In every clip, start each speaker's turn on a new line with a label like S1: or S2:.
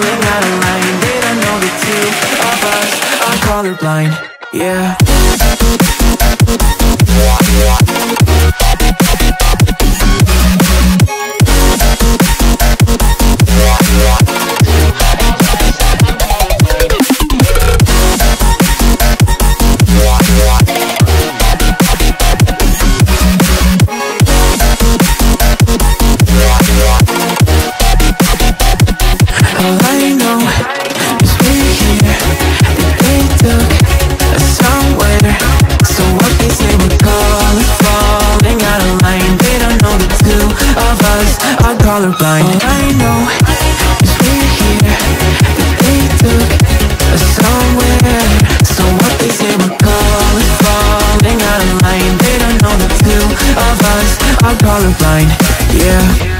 S1: falling out of line. They don't know the two of us are colorblind. Yeah. All I know is we're here, and they took us somewhere. So what they say we're calling, falling out of line. They don't know the two of us are colorblind. All I know is we're here, and they took us somewhere. So what they say we're calling, falling out of line. They don't know the two of us are colorblind. Yeah.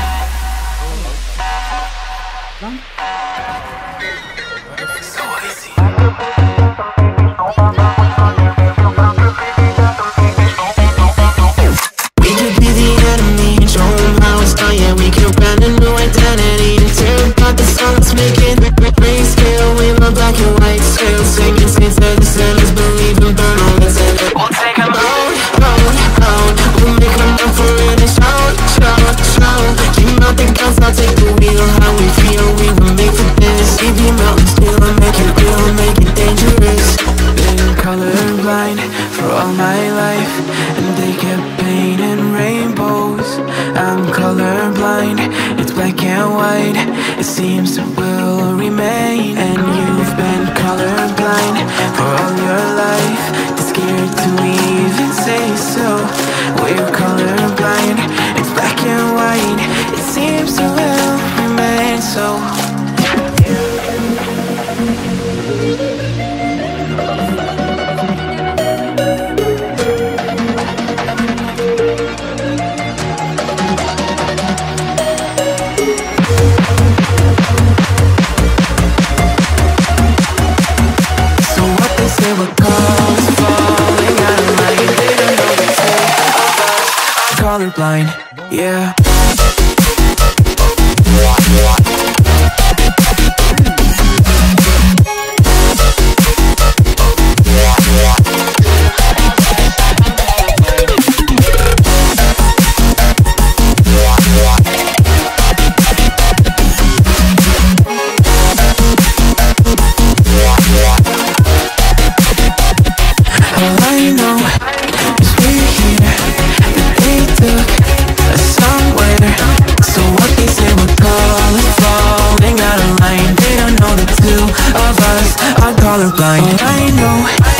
S1: Colorblind for all my life, and they kept painting rainbows. I'm colorblind, it's black and white. It seems it will remain. And you've been colorblind for all your life, too scared to even say so. We're colorblind, it's black and white. It seems it will remain so. Colorblind, yeah. All I know is we're here, and they took us somewhere. So what they say we're calling, falling out of line. They don't know the two of us are colorblind. All I know